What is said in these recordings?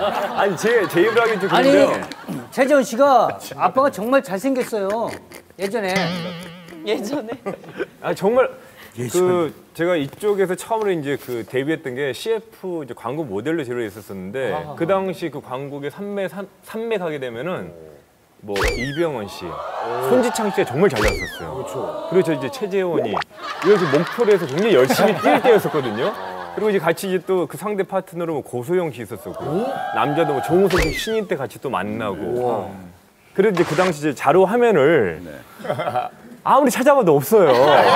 아니 제 입으로 하긴 좀 아니 그런데요. 최재원 씨가 아빠가 정말 잘생겼어요. 예전에. 아 정말 그 제가 이쪽에서 처음으로 이제 그 데뷔했던 게 CF 이제 광고 모델로 제로 했었었는데 그 당시 그 광고에 삼매 가게 되면은 뭐 이병헌 씨, 손지창 씨가 정말 잘 나왔었어요. 그렇죠. 그리고 저 이제 최재원이 이래서 목표를 해서 굉장히 열심히 뛸 때였었거든요. 그리고 이제 같이 이제 또 그 상대 파트너로 뭐 고소영 씨 있었었고 남자도 뭐 정우성 씨 신인 때 같이 또 만나고. 그래도 이제 그 당시 이제 자료 화면을 아무리 찾아봐도 없어요.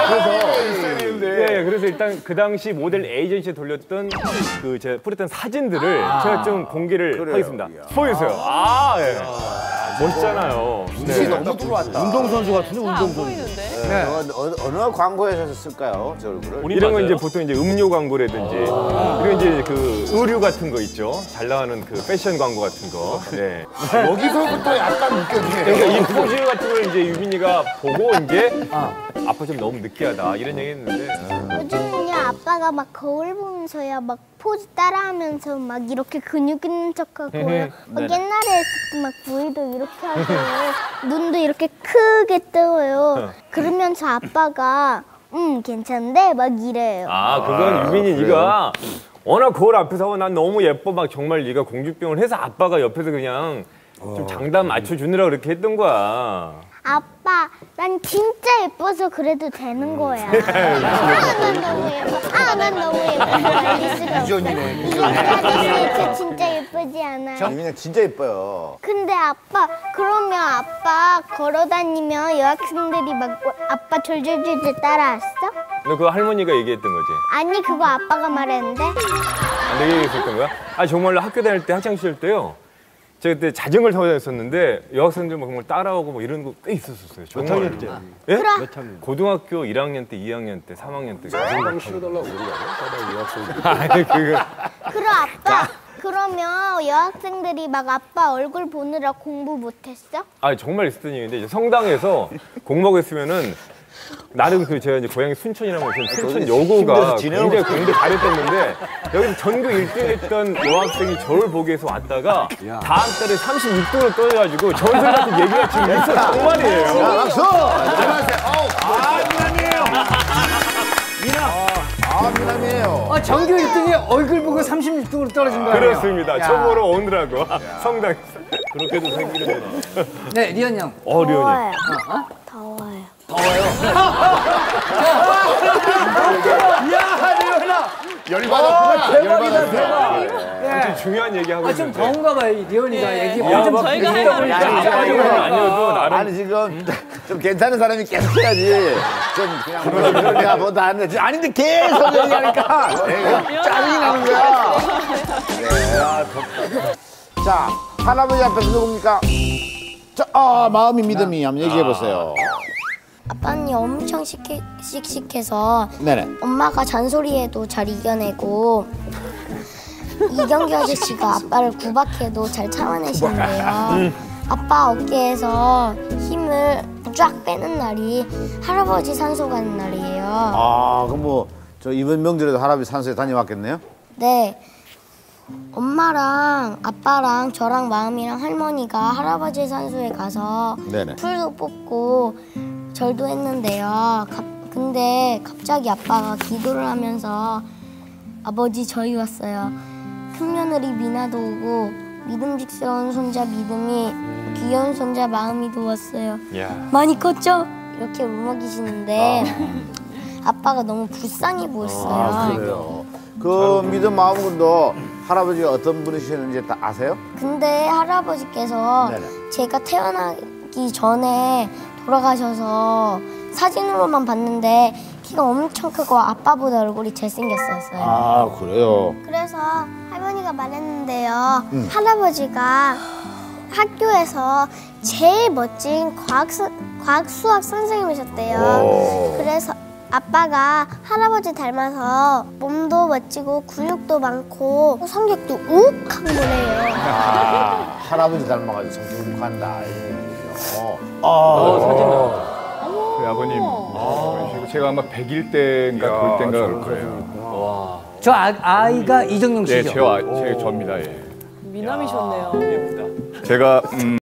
그래서 일단 그 당시 모델 에이전시에 돌렸던 그 제가 뿌렸던 사진들을 제가 좀 공개를 하겠습니다. 보여주세요. 예. 멋있잖아요. 네. 너무 들어왔다. 운동선수 같은데 운동선수. 네. 어느 광고에서 쓸까요, 저 얼굴을? 이런 건 이제 보통 이제 음료 광고라든지 그리고 이제 그 의류 같은 거 있죠. 잘 나가는 그 패션 광고 같은 거. 네. 여기서부터 약간 느껴지네. 그러니까 이 포즈 같은 걸 이제 유빈이가 보고 이제 아빠 좀 너무 느끼하다 이런 얘기 했는데 요즘은요 아빠가 막 거울 보면서요 막 포즈 따라하면서 막 이렇게 근육 있는 척하고요. 막 옛날에 했을 때 막 부위도 이렇게 하고 눈도 이렇게 크게 뜨어요. 그러면서 아빠가 괜찮은데 막 이래요. 그건 유빈이 네가 워낙 거울 앞에서 하고 난 너무 예뻐 막 정말 네가 공주병을 해서 아빠가 옆에서 그냥 좀 장단 맞춰주느라 그렇게 했던 거야. 아빠, 난 진짜 예뻐서 그래도 되는 거야. 난 너무 예뻐. 난 너무 예뻐. 말릴 수가 없어. 아저씨 진짜 예쁘지 않아요? 유빈이 진짜 예뻐요. 근데 아빠, 그러면 아빠 걸어다니면 여학생들이 막 아빠 졸졸졸 따라왔어? 너 그거 할머니가 얘기했던 거지? 아니, 그거 아빠가 말했는데? 내가 얘기했었던 거야? 정말로 학교 다닐 때 학창시절 때요. 제가 그때 자전거를 타고 다녔었는데 여학생들 막 정말 따라오고 뭐 이런 거 꽤 있었어요. 몇 학년 때? 예? 그럼. 몇 학년? 고등학교 1학년 때, 2학년 때, 3학년 때. 자전거 실어달라고 그러지 않아요? 여학생들. 아니 그거 그럼 아빠, 그러면 여학생들이 막 아빠 얼굴 보느라 공부 못했어? 정말 있었던 얘기인데 이제 성당에서 공부하고 있으면은 나름 그 제가 이제 고향이 순천이라고 해서 순천 여고가 굉장히 공부 잘했었는데 여기서 전교 1등 했던 여학생이 저를 보기 위해서 왔다가 다음 달에 36등으로 떨어져가지고 전설 같은 얘기가 지금 있어 정말이에요. 박수! 미남이에요. 전교 1등이 얼굴 보고 36등으로 떨어진 거예요. 그렇습니다. 초보로 오느라고 성당에서. 그렇게도 생기는구나. 네, 리언 양. 리언이. 더워요. 야, 리언아. 열받았구나. 대박이다, 대박. 아주 중요한 얘기 하고 좀 있는데. 더운가 봐요, 리언이가. 얘기 좀 저희가 아니어도 나름 아니 지금 좀 괜찮은 사람이 계속 해야지. 좀 그냥 그러냐 뭐다 하는데 아닌데 계속 얘기하니까 짜증이 나는 거야. 자, 할아버지 앞에서 누굽니까? 마음이 믿음이 한번 얘기해 보세요. 아빠는 엄청 씩씩해서 네네. 엄마가 잔소리해도 잘 이겨내고 이경규 아저씨가 아빠를 구박해도 잘 참아내시는데요. 아빠 어깨에서 힘을 쫙 빼는 날이 할아버지 산소 가는 날이에요. 그럼 뭐 저 이번 명절에도 할아버지 산소에 다녀왔겠네요? 네. 엄마랑 아빠랑 저랑 마음이랑 할머니가 할아버지 산소에 가서 네네. 풀도 뽑고 절도 했는데요. 근데 갑자기 아빠가 기도를 하면서 아버지 저희 왔어요. 큰며느리 미나도 오고 믿음직스러운 손자 믿음이 귀여운 손자 마음이도 왔어요. 많이 컸죠? 이렇게 울먹이시는데 아빠가 너무 불쌍해 보였어요. 그래요. 그 믿음 마음군도 할아버지가 어떤 분이셨는지 다 아세요? 근데 할아버지께서 네네. 제가 태어나기 전에 돌아가셔서 사진으로만 봤는데 키가 엄청 크고 아빠보다 얼굴이 잘생겼었어요. 그래요. 그래서 할머니가 말했는데요. 할아버지가 학교에서 제일 멋진 과학 수학 선생님이셨대요. 그래서 아빠가 할아버지 닮아서 몸도 멋지고 근육도 많고 성격도 욱한 거래요. 할아버지 닮아가지고 성격이 욱한다. 이런 그 아버님, 제가 아마 100일 때인가 돌 때인가 그럴 거예요. 저 아이가 이정용 네, 씨죠? 제 저입니다. 예. 미남이셨네요. 예쁘다. 제가